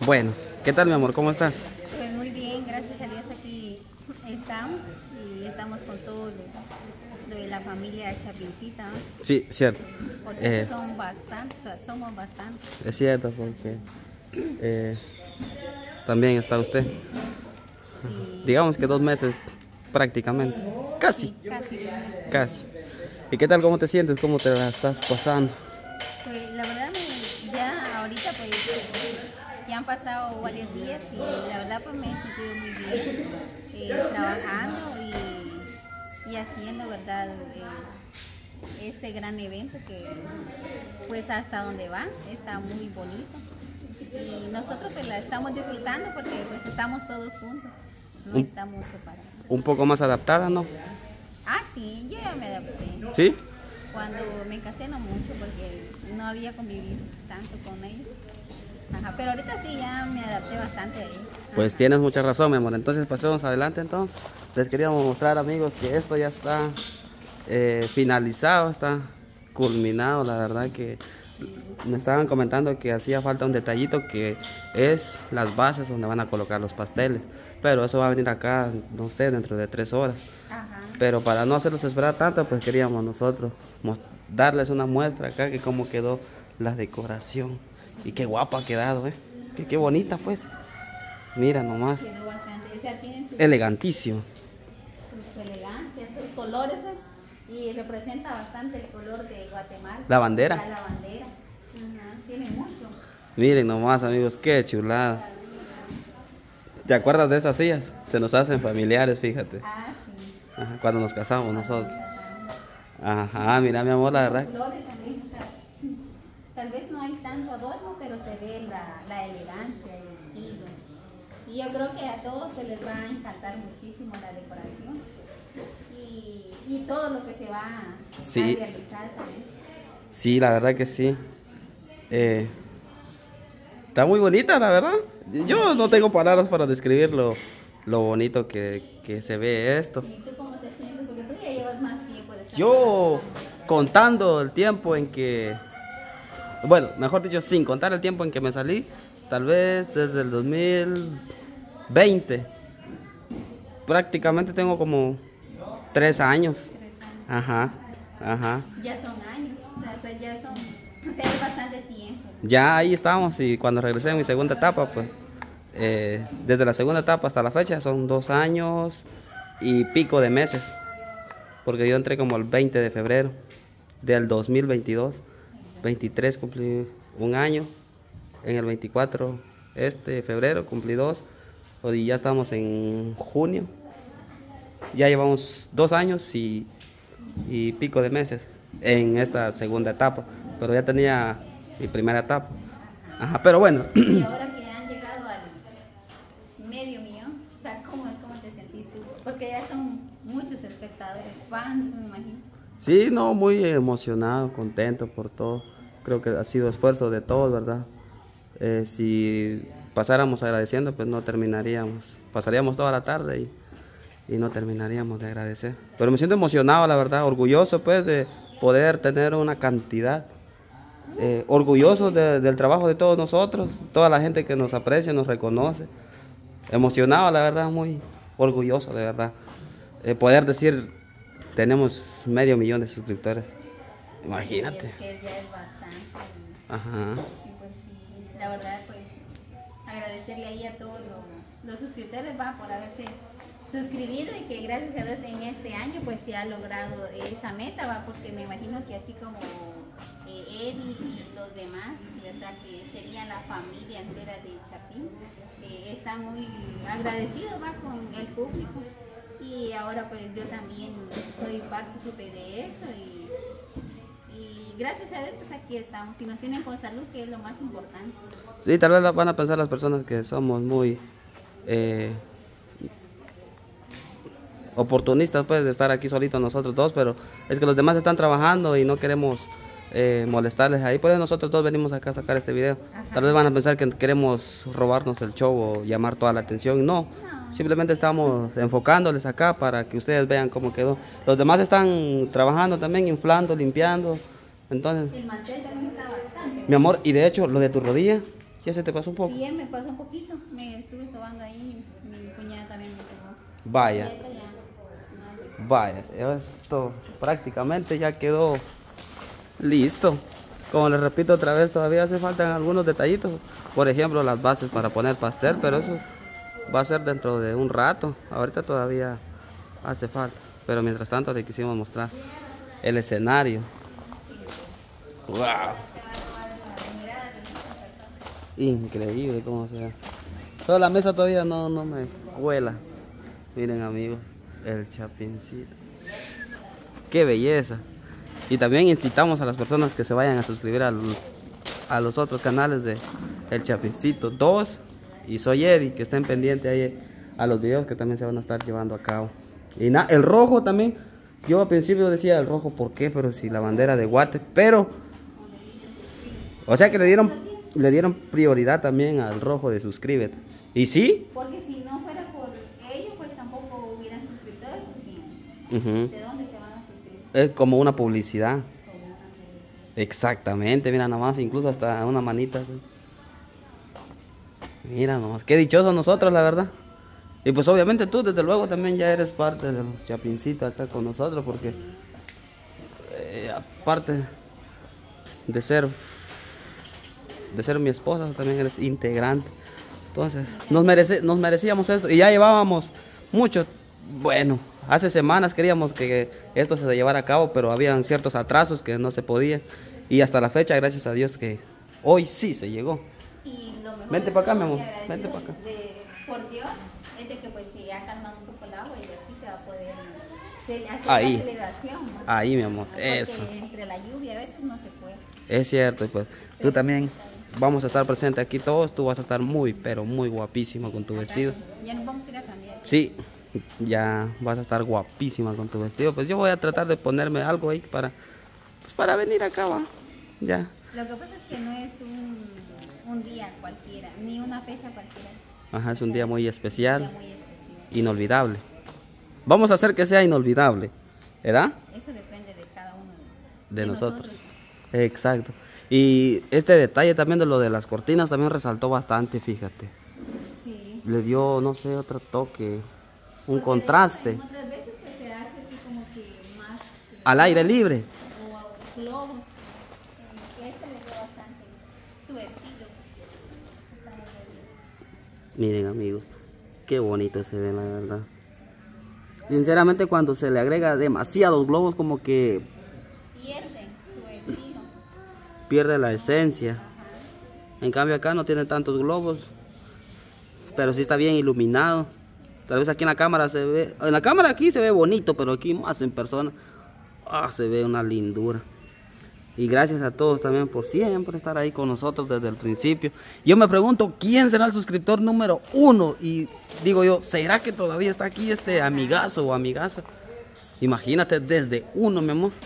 Bueno, ¿qué tal mi amor? ¿Cómo estás? Pues muy bien, gracias a Dios aquí estamos y estamos con todo lo de la familia Chapincita, ¿no? Sí, cierto. Por cierto, son bastantes, o sea, somos bastantes. Es cierto porque también está usted. Sí, Digamos que 2 meses prácticamente. Casi, sí, casi 2 meses. casi. ¿Y qué tal? ¿Cómo te sientes? ¿Cómo te la estás pasando? Pues la verdad, ya ahorita pues ya han pasado varios días y la verdad pues me he sentido muy bien trabajando y haciendo, ¿verdad? Este gran evento que pues hasta donde va está muy bonito y nosotros pues la estamos disfrutando porque pues estamos todos juntos, no estamos separados. Un poco más adaptada, ¿no? Ah, sí, yo ya me adapté. ¿Sí? Cuando me casé no mucho porque no había convivido tanto con ellos. Ajá, pero ahorita sí ya me adapté bastante a ellos. Pues tienes mucha razón, mi amor. Entonces pasemos adelante entonces. Les queríamos mostrar, amigos, que esto ya está finalizado, está culminado. La verdad que me estaban comentando que hacía falta un detallito que es las bases donde van a colocar los pasteles. Pero eso va a venir acá, no sé, dentro de 3 horas. Ajá. Pero para no hacerlos esperar tanto, pues queríamos nosotros darles una muestra acá que cómo quedó la decoración. Y qué guapa ha quedado, qué bonita pues. Mira nomás. Quedó bastante, o sea, tienen Elegantísimo. sus elegancias, sus colores, pues, y representa bastante el color de Guatemala. La bandera. La bandera. Ajá, tiene mucho. Miren nomás, amigos, qué chulada. ¿Te acuerdas de esas sillas? Se nos hacen familiares, fíjate. Ah, sí. Ajá, cuando nos casamos nosotros. Ajá, mira mi amor, la verdad. Los flores también, o sea, tal vez no hay tanto adorno, pero se ve la elegancia, el estilo. Y yo creo que a todos se les va a encantar muchísimo la decoración y todo lo que se va a Sí. realizar también. Sí, la verdad que sí. Está muy bonita, la verdad. Yo no tengo palabras para describir lo bonito que se ve esto. ¿Y tú cómo te sientes? Porque tú ya llevas más tiempo de estar Yo trabajando. contando el tiempo en que, bueno, mejor dicho, sin contar el tiempo en que me salí, tal vez desde el 2020, prácticamente tengo como 3 años. 3 años. Ajá, ajá. Ya son años, o sea, ya son, o sea, es bastante tiempo. Ya ahí estamos y cuando regresé en mi segunda etapa, pues, desde la segunda etapa hasta la fecha son 2 años y pico de meses, porque yo entré como el 20 de febrero del 2022, 23 cumplí 1 año, en el 24 febrero cumplí 2, y ya estamos en junio, ya llevamos 2 años y pico de meses en esta segunda etapa, pero ya tenía mi primera etapa. Ajá, pero bueno. Y ahora que han llegado al medio millón, o sea, ¿cómo te sentís tú? Porque ya son muchos espectadores, fans, me imagino. Sí, no, muy emocionado, contento por todo. Creo que ha sido esfuerzo de todos, ¿verdad? Si pasáramos agradeciendo, pues no terminaríamos. Pasaríamos toda la tarde y no terminaríamos de agradecer. Pero me siento emocionado, la verdad, orgulloso pues de poder tener una cantidad. Orgulloso del trabajo de todos nosotros, toda la gente que nos aprecia, nos reconoce. Emocionado, la verdad, muy orgulloso, de verdad. Poder decir, tenemos medio millón de suscriptores. Imagínate. Y es que ya es bastante. Ajá. Y pues sí, la verdad, pues agradecerle ahí a todos los suscriptores va por haberse suscribido y que gracias a Dios en este año pues se ha logrado esa meta, va, porque me imagino que así como Eddie y los demás, ¿verdad? Que serían la familia entera de Chapín, están muy agradecidos, va, con el público. Y ahora pues yo también soy partícipe de eso y gracias a Dios pues aquí estamos. Y nos tienen con salud, que es lo más importante. Sí, tal vez van a pensar las personas que somos muy oportunistas pues de estar aquí solitos nosotros dos, pero es que los demás están trabajando y no queremos molestarles ahí, por eso nosotros todos venimos acá a sacar este video. Ajá. Tal vez van a pensar que queremos robarnos el show o llamar toda la atención, no, simplemente estamos enfocándoles acá para que ustedes vean cómo quedó. Los demás están trabajando también, inflando, limpiando, entonces, El mantel también está bastante. mi amor, y de hecho lo de tu rodilla, ¿Ya se te pasó un poco? Sí, me pasó un poquito. Me estuve sobando ahí. Mi cuñada también me pegó. Vaya. Y esta ya. Vaya, esto prácticamente ya quedó listo. Como les repito otra vez, todavía hace falta algunos detallitos. Por ejemplo, las bases para poner pastel, pero eso va a ser dentro de un rato. Ahorita todavía hace falta. Pero mientras tanto le quisimos mostrar el escenario. ¡Wow! Increíble cómo se ve. Toda la mesa todavía no me cuela. Miren amigos, el chapincito. ¡Qué belleza! Y también incitamos a las personas que se vayan a suscribir a los otros canales de El Chapincito 2 y Soy Eddie, que estén pendientes ahí a los videos que también se van a estar llevando a cabo. Y el rojo también, yo al principio decía el rojo, ¿por qué? Pero si la bandera de Guate, pero, o sea que le dieron prioridad también al rojo de suscríbete. ¿Y sí? Porque si no fuera por ellos, pues tampoco hubieran suscriptores. ¿De dónde se van a suscribir? Es como una publicidad. Exactamente, mira nomás, incluso hasta una manita. Mira nomás, qué dichosos nosotros, la verdad. Y pues obviamente tú, desde luego, también ya eres parte de los chapincitos acá con nosotros, porque aparte de ser mi esposa, también eres integrante. Entonces, nos merecíamos esto. Y ya llevábamos mucho, bueno, hace semanas queríamos que esto se llevara a cabo, pero habían ciertos atrasos que no se podían. Y hasta la fecha, gracias a Dios, que hoy sí se llegó. Y lo mejor Vente para acá, mi amor. Vente para acá. Por Dios, es de que pues si ha calmado un poco el agua y así se va a poder hacer Ahí. la celebración, ¿no? Ahí, mi amor. Porque Eso. entre la lluvia a veces no se puede. Es cierto, y pues tú también vamos a estar presentes aquí todos. Tú vas a estar muy, pero muy guapísima con tu vestido. Ya nos vamos a ir a cambiar. Sí, ya vas a estar guapísima con tu vestido. Pues yo voy a tratar de ponerme algo ahí para venir acá, va. Ya. Lo que pasa es que no es un día cualquiera, ni una fecha cualquiera. Ajá, es un día muy Un especial, día muy especial. inolvidable. Vamos a hacer que sea inolvidable, ¿verdad? Eso depende de cada uno De nosotros. Exacto. Y este detalle también de lo de las cortinas también resaltó bastante, fíjate. Sí. Le dio, no sé, otro toque, un Porque contraste. en otras veces pues, se hace así como que más Al aire libre. o globos. Este le dio bastante su estilo. Está muy bien. Miren amigos, qué bonito se ve la verdad. Sinceramente cuando se le agrega demasiados globos como que Pierde su estilo. pierde la esencia. En cambio acá no tiene tantos globos, pero sí está bien iluminado. Tal vez aquí en la cámara se ve, en la cámara aquí se ve bonito, pero aquí más en persona, se ve una lindura. Y gracias a todos también por siempre estar ahí con nosotros desde el principio. Yo me pregunto, ¿quién será el suscriptor número 1? Y digo yo, ¿será que todavía está aquí este amigazo o amigaza? Imagínate, desde uno, mi amor.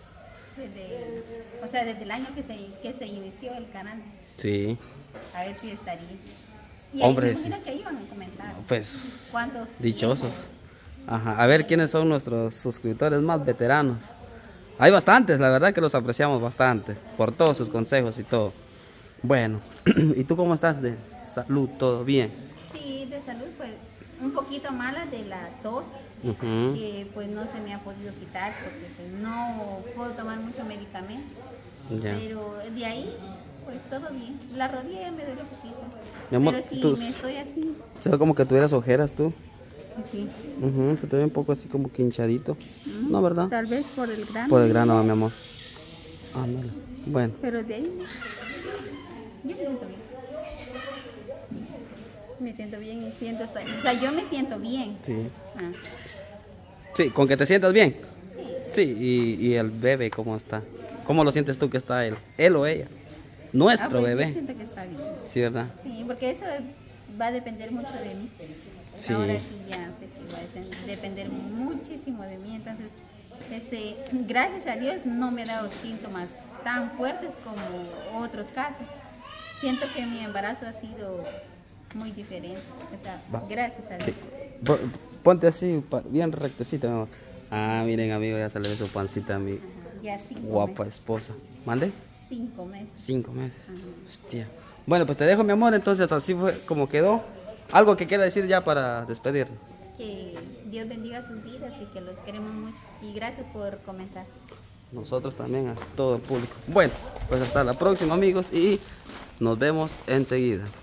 O sea, desde el año que se inició el canal. Sí. A ver si estaría. Y Hombre, ahí me imagino que iban a comentar. Pues, ¿Cuántos dichosos. tiempos? Ajá, a ver quiénes son nuestros suscriptores más veteranos. Hay bastantes, la verdad que los apreciamos bastante, por todos sus consejos y todo. Bueno, ¿y tú cómo estás de salud? ¿Todo bien? Sí, de salud, pues un poquito mala de la tos, Ujú. que pues no se me ha podido quitar porque pues, no puedo tomar mucho medicamento. Ya. Pero de ahí, pues todo bien. La rodilla ya me duele un poquito. Mi amor, pero si tus- me estoy así. Se ve como que tuvieras ojeras tú. Aquí. Ujú, se te ve un poco así como que hinchadito. No, ¿verdad? Tal vez por el grano. Por el grano, mi amor. Ándale. Bueno, Pero de ahí, yo me siento bien. Me siento bien y siento, o sea, yo me siento bien. sí. Ah, Sí, con que te sientas bien. sí. Sí, y el bebé, ¿cómo está? ¿Cómo lo sientes tú que está él o ella? Nuestro Pues, bebé. Yo siento que está bien. Sí, ¿verdad? Sí, porque eso va a depender mucho de mí. Sí. Ahora sí ya sé que va a depender muchísimo de mí. Entonces, gracias a Dios no me ha dado síntomas tan fuertes como otros casos. Siento que mi embarazo ha sido muy diferente. O sea, Va. gracias a Dios. Sí. Ponte así, bien rectecita, mi amor. Ah, miren, amigo, ya se le ve su pancita a mi Ya 5 guapa meses. esposa. ¿Mande? 5 meses. 5 meses. Ajá. Hostia. Bueno, pues te dejo, mi amor, entonces así fue como quedó. Algo que quiera decir ya para despedir. Que Dios bendiga sus vidas y que los queremos mucho. Y gracias por comentar. Nosotros también, a todo el público. Bueno, pues hasta la próxima, amigos, y nos vemos enseguida.